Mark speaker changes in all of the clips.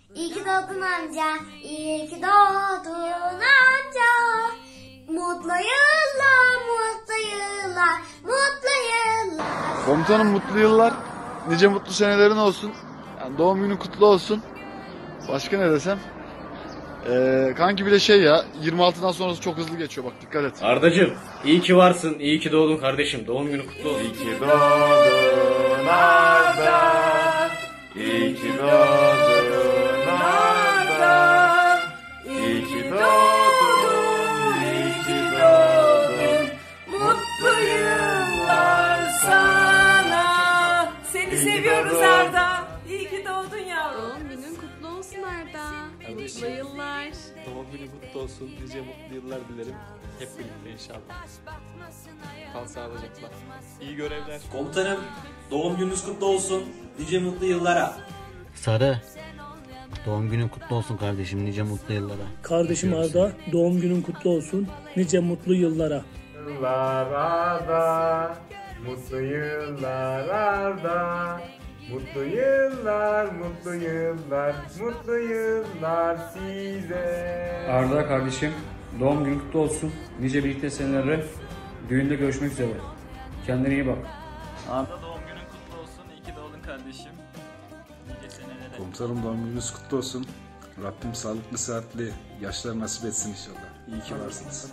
Speaker 1: İyi ki doğdun amca, iyi ki doğdun amca. Mutlu yıllar, mutlu yıllar, mutlu yıllar.
Speaker 2: Komutanım mutlu yıllar, nice mutlu senelerin olsun. Yani doğum günün kutlu olsun. Başka ne desem? Kanki bir de şey ya, 26'dan sonrası çok hızlı geçiyor, bak dikkat et.
Speaker 3: Ardacığım, iyi ki varsın, iyi ki doğdun kardeşim. Doğum günü kutlu olsun.
Speaker 4: İyi ki doğdun Arda, iyi ki doğdun Arda, iyi ki doğdun, iyi ki doğdun, mutlu yıllar sana.
Speaker 5: Seni seviyoruz Arda. İyi ki doğdun yavrum.
Speaker 6: Doğum günün kutlu olsun Arda. Mutlu yıllar.
Speaker 7: Doğum günü kutlu olsun. Nice mutlu yıllar dilerim. Hep birlikte inşallah. Kal sağlıcakla. İyi görevler.
Speaker 8: Komutanım, doğum gününüz kutlu olsun. Nice mutlu yıllara.
Speaker 9: Sarı, doğum günün kutlu olsun kardeşim, nice mutlu yıllara.
Speaker 10: Kardeşim Arda, doğum günün kutlu olsun. Nice mutlu yıllara.
Speaker 4: Yıllar Arda, mutlu yıllar Arda, mutlu yıllar, mutlu yıllar, mutlu yıllar size.
Speaker 11: Arda kardeşim, doğum günün kutlu olsun. Nice birlikte senelere, düğünde görüşmek üzere. Kendine iyi bak.
Speaker 7: Arda doğum günün kutlu olsun. İyi ki doğdun kardeşim. Nice senelere.
Speaker 12: Komutanım doğum gününüz kutlu olsun. Rabbim sağlıklı sıhhatli yaşlar nasip etsin inşallah. İyi ki varsınız.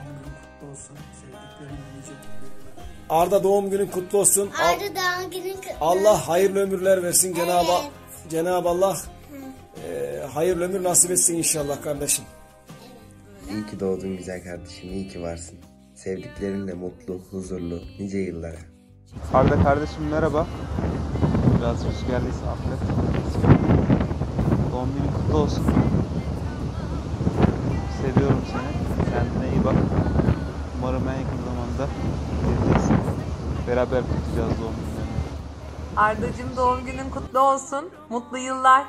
Speaker 13: Arda doğum günün kutlu olsun.
Speaker 1: Arda doğum günün kutlu olsun.
Speaker 13: Allah hayırlı ömürler versin. Cenab-ı Allah hayırlı ömür nasip etsin inşallah kardeşim.
Speaker 14: İyi ki doğdun güzel kardeşim. İyi ki varsın. Sevdiklerinle mutlu, huzurlu, nice yıllara.
Speaker 7: Arda kardeşim merhaba. Biraz rüzgarlıysa affet. Doğum günün kutlu olsun. Seviyorum seni. Kendine iyi bak. Umarım en yakın zamanda geleceksin. Beraber kutlayacağız doğum günlerini.
Speaker 5: Ardacığım doğum günün kutlu olsun. Mutlu yıllar.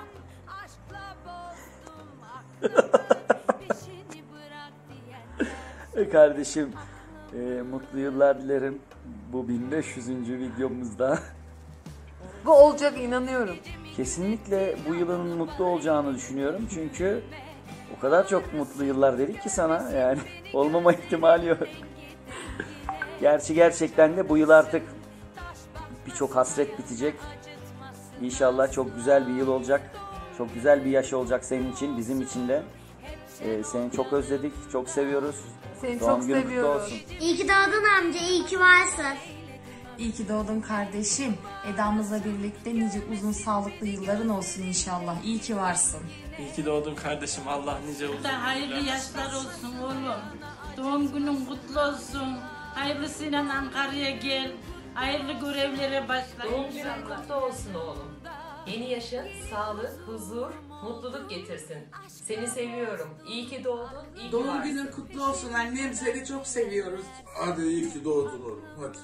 Speaker 15: Kardeşim mutlu yıllar dilerim bu 1500. videomuzda.
Speaker 5: Bu olacak, inanıyorum.
Speaker 15: Kesinlikle bu yılın mutlu olacağını düşünüyorum çünkü o kadar çok mutlu yıllar dedik ki sana, yani olmama ihtimali yok. Gerçi gerçekten de bu yıl artık birçok hasret bitecek. İnşallah çok güzel bir yıl olacak. Çok güzel bir yaş olacak senin için, bizim için de. Seni çok özledik, çok seviyoruz.
Speaker 5: Seni
Speaker 15: Doğum
Speaker 5: çok
Speaker 15: günün
Speaker 5: seviyoruz.
Speaker 15: kutlu olsun.
Speaker 1: İyi ki doğdun amca, iyi ki varsın.
Speaker 5: İyi ki doğdun kardeşim. Eda'mızla birlikte nice uzun sağlıklı yılların olsun inşallah. İyi ki varsın.
Speaker 7: İyi ki doğdun kardeşim. Allah nice uzun
Speaker 16: Hayırlı yaşlar olsun oğlum. Doğum günün kutlu olsun. Hayırlısıyla Ankara'ya gel. Hayırlı görevlere başla.
Speaker 5: Doğum günün kutlu olsun oğlum. Yeni yaşın sağlık, huzur, mutluluk getirsin. Seni seviyorum. İyi ki doğdun, iyi ki
Speaker 17: Doğum
Speaker 5: varsın.
Speaker 17: günün kutlu olsun annem, seni çok seviyoruz.
Speaker 4: Hadi iyi ki doğdun oğlum, hadi.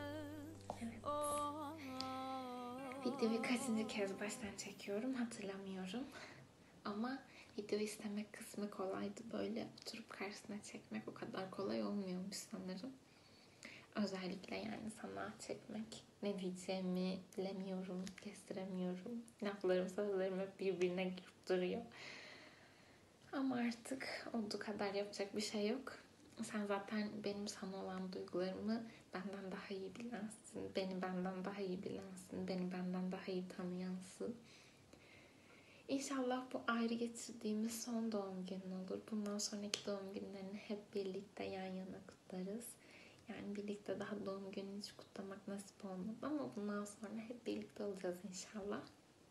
Speaker 6: Videoyu kaçıncı kez baştan çekiyorum hatırlamıyorum. Ama video istemek kısmı kolaydı. Böyle oturup karşısına çekmek o kadar kolay olmuyormuş sanırım. Özellikle yani sana çekmek. Ne diyeceğimi bilemiyorum, kestiremiyorum. Laflarım, sözlerim hep birbirine girip duruyor. Ama artık olduğu kadar yapacak bir şey yok. Sen zaten benim sana olan duygularımı benden daha iyi bilensin. Beni benden daha iyi bilensin. Beni benden daha iyi tanıyansın. İnşallah bu ayrı geçirdiğimiz son doğum günün olur. Bundan sonraki doğum günlerini hep birlikte yan yana kutlarız. Yani birlikte daha doğum gününü hiç kutlamak nasip olmadı ama bundan sonra hep birlikte olacağız inşallah.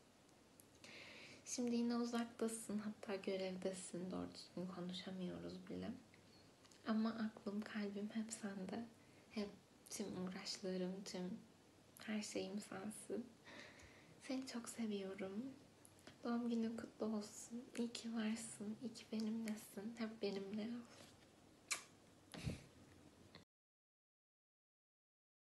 Speaker 6: Şimdi yine uzaktasın, hatta görevdesin, doğru düzgün konuşamıyoruz bile. Ama aklım, kalbim hep sende. Hep tüm uğraşlarım, tüm her şeyim sensin. Seni çok seviyorum. Doğum günün kutlu olsun. İyi ki varsın, iyi ki benimlesin. Hep benimle ol.